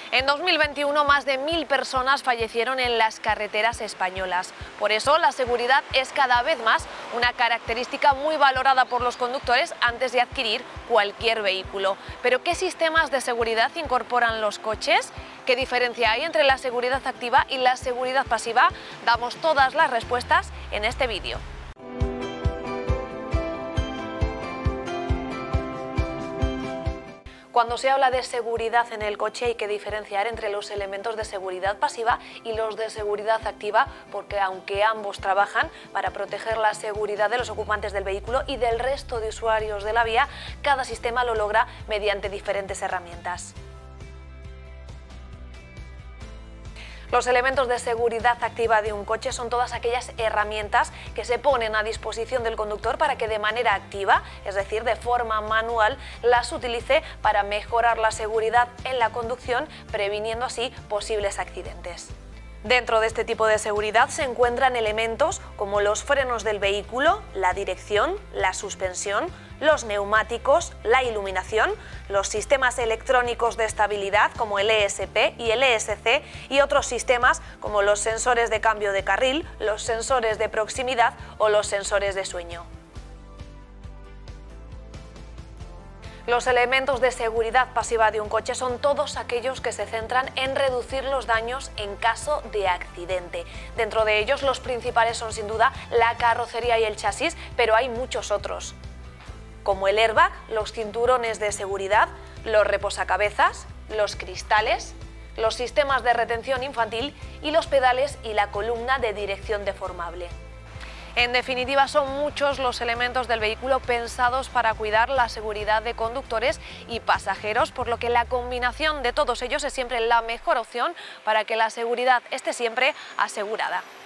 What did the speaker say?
En 2021, más de 1000 personas fallecieron en las carreteras españolas. Por eso, la seguridad es cada vez más una característica muy valorada por los conductores antes de adquirir cualquier vehículo. Pero, ¿qué sistemas de seguridad incorporan los coches? ¿Qué diferencia hay entre la seguridad activa y la seguridad pasiva? Damos todas las respuestas en este vídeo. Cuando se habla de seguridad en el coche hay que diferenciar entre los elementos de seguridad pasiva y los de seguridad activa, porque aunque ambos trabajan para proteger la seguridad de los ocupantes del vehículo y del resto de usuarios de la vía, cada sistema lo logra mediante diferentes herramientas. Los elementos de seguridad activa de un coche son todas aquellas herramientas que se ponen a disposición del conductor para que de manera activa, es decir, de forma manual, las utilice para mejorar la seguridad en la conducción, previniendo así posibles accidentes. Dentro de este tipo de seguridad se encuentran elementos como los frenos del vehículo, la dirección, la suspensión, los neumáticos, la iluminación, los sistemas electrónicos de estabilidad como el ESP y el ESC y otros sistemas como los sensores de cambio de carril, los sensores de proximidad o los sensores de sueño. Los elementos de seguridad pasiva de un coche son todos aquellos que se centran en reducir los daños en caso de accidente. Dentro de ellos los principales son sin duda la carrocería y el chasis, pero hay muchos otros, como el airbag, los cinturones de seguridad, los reposacabezas, los cristales, los sistemas de retención infantil y los pedales y la columna de dirección deformable. En definitiva, son muchos los elementos del vehículo pensados para cuidar la seguridad de conductores y pasajeros, por lo que la combinación de todos ellos es siempre la mejor opción para que la seguridad esté siempre asegurada.